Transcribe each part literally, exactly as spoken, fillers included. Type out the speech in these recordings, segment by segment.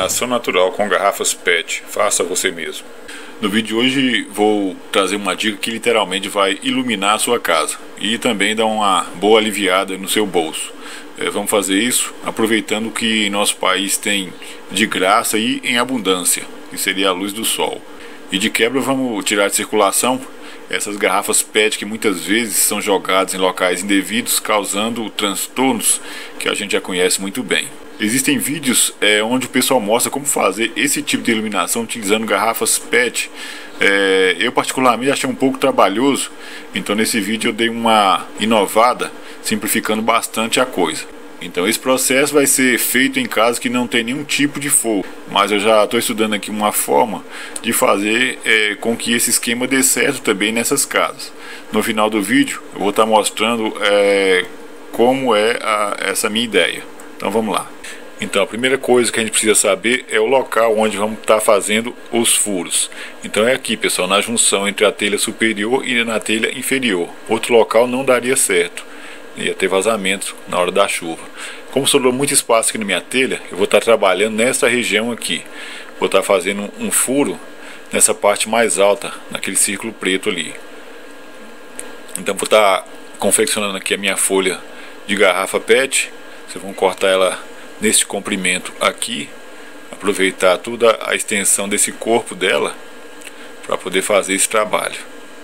Iluminação natural com garrafas P E T. Faça você mesmo. No vídeo de hoje vou trazer uma dica que literalmente vai iluminar a sua casa e também dar uma boa aliviada no seu bolso. É, vamos fazer isso aproveitando que nosso país tem de graça e em abundância, que seria a luz do sol. E de quebra vamos tirar de circulação essas garrafas P E T que muitas vezes são jogadas em locais indevidos, causando transtornos que a gente já conhece muito bem. Existem vídeos é, onde o pessoal mostra como fazer esse tipo de iluminação utilizando garrafas P E T. É, eu particularmente achei um pouco trabalhoso, então nesse vídeo eu dei uma inovada, simplificando bastante a coisa. Então esse processo vai ser feito em casos que não tem nenhum tipo de fogo, mas eu já estou estudando aqui uma forma de fazer é, com que esse esquema dê certo também nessas casas. No final do vídeo eu vou estar mostrando é, como é a, essa minha ideia. Então vamos lá. Então a primeira coisa que a gente precisa saber é o local onde vamos estar fazendo os furos. Então é aqui, pessoal, na junção entre a telha superior e na telha inferior. Outro local não daria certo, ia ter vazamento na hora da chuva. Como sobrou muito espaço aqui na minha telha, eu vou estar trabalhando nessa região aqui. Vou estar fazendo um furo nessa parte mais alta, naquele círculo preto ali. Então vou estar confeccionando aqui a minha folha de garrafa P E T. Vocês vão cortar ela nesse comprimento aqui, aproveitar toda a extensão desse corpo dela para poder fazer esse trabalho.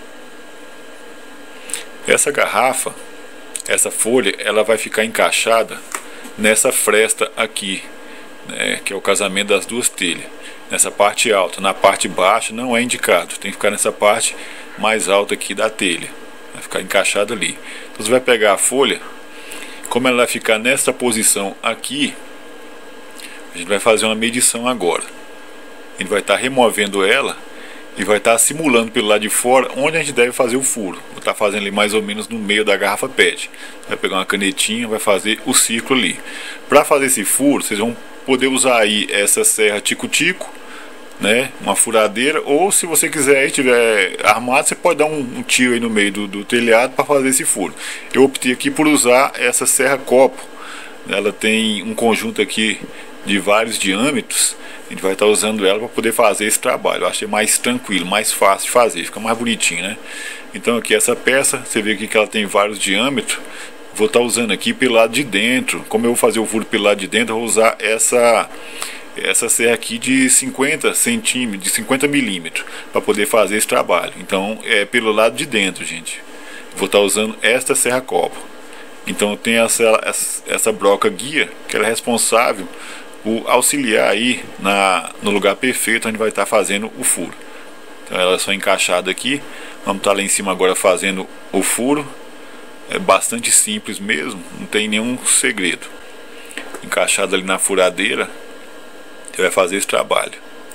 Essa garrafa, essa folha, ela vai ficar encaixada nessa fresta aqui, né, que é o casamento das duas telhas, nessa parte alta. Na parte baixa não é indicado, tem que ficar nessa parte mais alta aqui da telha, vai ficar encaixado ali. Então você vai pegar a folha, como ela vai ficar nessa posição aqui, a gente vai fazer uma medição agora. A gente vai estar removendo ela e vai estar simulando pelo lado de fora onde a gente deve fazer o furo. Vou estar fazendo ali mais ou menos no meio da garrafa P E T. Vai pegar uma canetinha, vai fazer o círculo ali. Para fazer esse furo, vocês vão poder usar aí essa serra tico-tico, né, uma furadeira, ou se você quiser e tiver armado, você pode dar um, um tiro aí no meio do, do telhado para fazer esse furo. Eu optei aqui por usar essa serra copo. Ela tem um conjunto aqui de vários diâmetros. A gente vai estar usando ela para poder fazer esse trabalho. Eu achei mais tranquilo, mais fácil de fazer, fica mais bonitinho, né? Então aqui essa peça, você vê aqui que ela tem vários diâmetros. Vou estar usando aqui pelo lado de dentro. Como eu vou fazer o furo pelo lado de dentro, eu vou usar essa essa serra aqui de cinquenta centímetros, de cinquenta milímetros, para poder fazer esse trabalho. Então é pelo lado de dentro, gente. Vou estar usando esta serra copo. Então tem essa, essa, essa broca guia, que ela é responsável por auxiliar aí na, no lugar perfeito onde vai estar fazendo o furo. Então ela é só encaixada aqui. Vamos estar lá em cima agora fazendo o furo. É bastante simples mesmo, não tem nenhum segredo. Encaixado ali na furadeira, você vai fazer esse trabalho.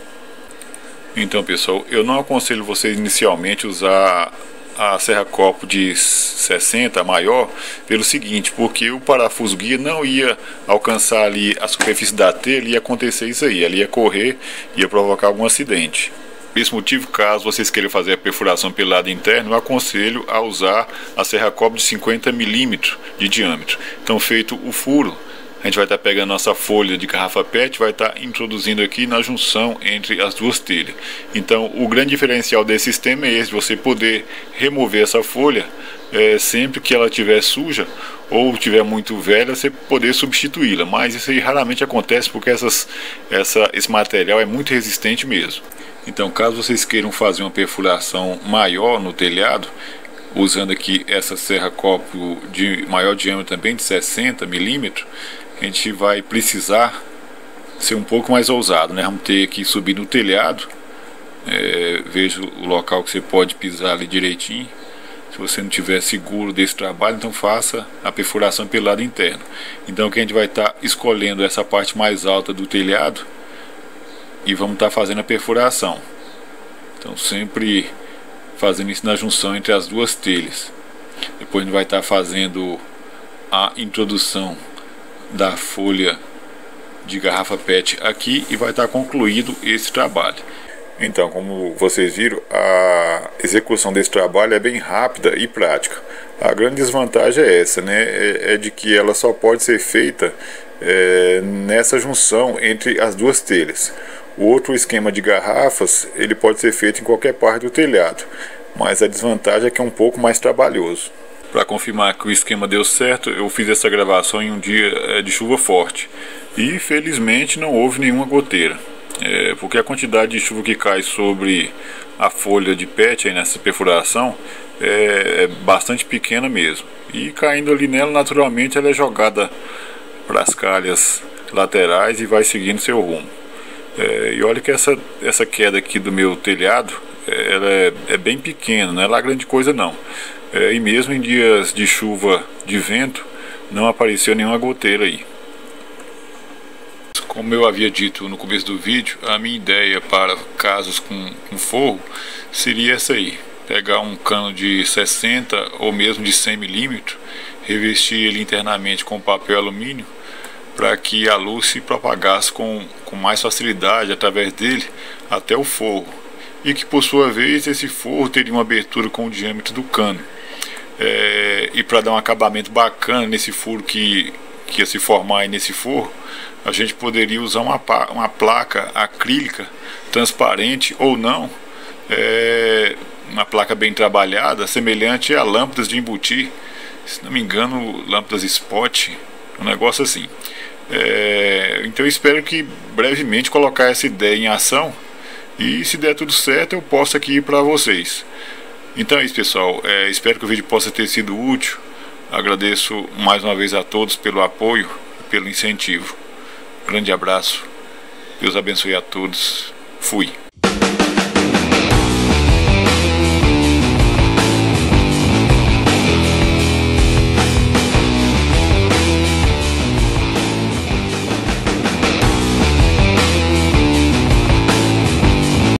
Então, pessoal, eu não aconselho vocês inicialmente usar a serra copo de sessenta maior, pelo seguinte, porque o parafuso guia não ia alcançar ali a superfície da telha e ia acontecer isso aí, ali ia correr, ia provocar algum acidente. Por esse motivo, caso vocês queiram fazer a perfuração pelo lado interno, eu aconselho a usar a serra copo de cinquenta milímetros de diâmetro. Então, feito o furo, a gente vai estar pegando nossa folha de garrafa P E T, vai estar introduzindo aqui na junção entre as duas telhas. Então o grande diferencial desse sistema é esse, você poder remover essa folha é, sempre que ela estiver suja ou estiver muito velha, você poder substituí-la. Mas isso aí raramente acontece porque essas, essa, esse material é muito resistente mesmo. Então caso vocês queiram fazer uma perfuração maior no telhado, usando aqui essa serra copo de maior diâmetro também, de sessenta milímetros, a gente vai precisar ser um pouco mais ousado, né? Vamos ter que subir no telhado. É, veja o local que você pode pisar ali direitinho. Se você não tiver seguro desse trabalho, então faça a perfuração pelo lado interno. Então aqui a gente vai estar escolhendo essa parte mais alta do telhado e vamos estar fazendo a perfuração. Então sempre fazendo isso na junção entre as duas telhas. Depois a gente vai estar fazendo a introdução da folha de garrafa P E T aqui e vai estar concluído esse trabalho. Então, como vocês viram, a execução desse trabalho é bem rápida e prática. A grande desvantagem é essa, né? É, é de que ela só pode ser feita é, nessa junção entre as duas telhas. O outro esquema de garrafas, ele pode ser feito em qualquer parte do telhado, mas a desvantagem é que é um pouco mais trabalhoso. Para confirmar que o esquema deu certo, eu fiz essa gravação em um dia de chuva forte e felizmente não houve nenhuma goteira, é, porque a quantidade de chuva que cai sobre a folha de pet aí nessa perfuração é, é bastante pequena mesmo, e caindo ali nela, naturalmente ela é jogada para as calhas laterais e vai seguindo seu rumo. É, e olha que essa, essa queda aqui do meu telhado, é, ela é, é bem pequena, não é lá grande coisa não. É, e mesmo em dias de chuva, de vento, não apareceu nenhuma goteira aí. Como eu havia dito no começo do vídeo, a minha ideia para casos com, com forro seria essa aí: pegar um cano de sessenta ou mesmo de cem milímetros, revestir ele internamente com papel alumínio, para que a luz se propagasse com, com mais facilidade através dele até o forro, e que por sua vez esse forro teria uma abertura com o diâmetro do cano. É, e para dar um acabamento bacana nesse furo que, que ia se formar aí nesse forro, a gente poderia usar uma, uma placa acrílica transparente ou não, é, uma placa bem trabalhada, semelhante a lâmpadas de embutir, se não me engano, lâmpadas spot, um negócio assim. É, então eu espero que brevemente colocar essa ideia em ação, e se der tudo certo eu posto aqui para vocês. Então é isso, pessoal, é, espero que o vídeo possa ter sido útil. Agradeço mais uma vez a todos pelo apoio e pelo incentivo. Grande abraço, Deus abençoe a todos, fui.